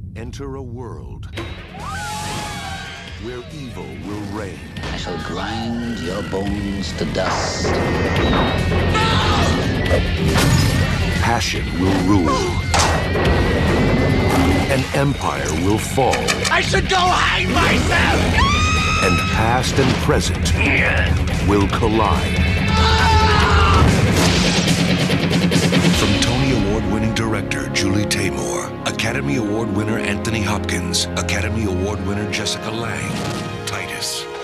Enter a world where evil will reign. I shall grind your bones to dust. Passion will rule. An empire will fall. I should go hang myself! And past and present will collide. From Tony Award-winning director Julie Tamora, Academy Award winner Anthony Hopkins, Academy Award winner Jessica Lange, Titus.